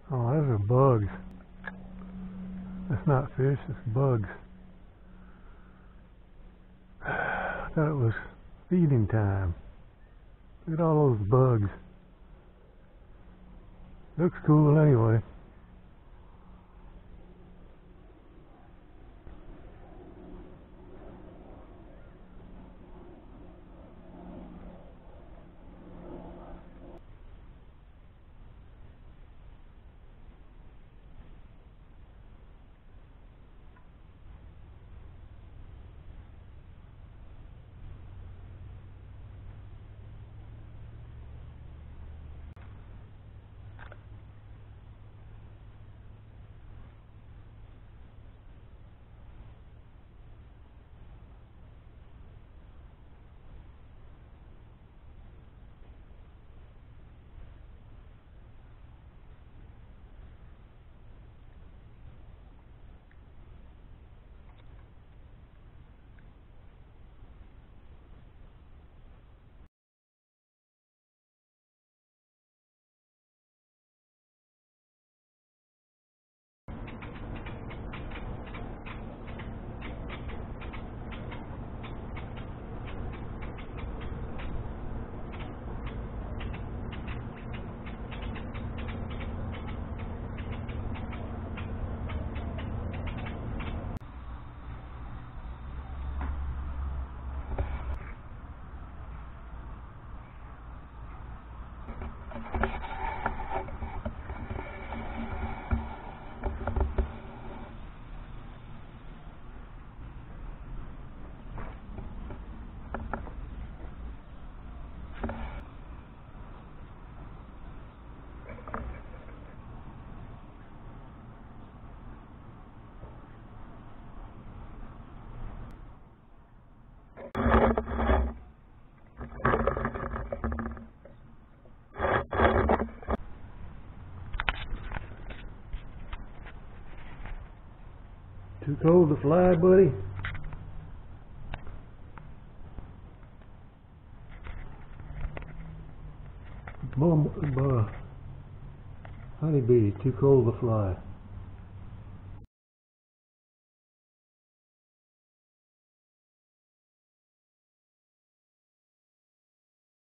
Oh, those are bugs. That's not fish, it's bugs. I thought it was feeding time. Look at all those bugs. Looks cool anyway. Too cold to fly, buddy? Honeybee, too cold to fly.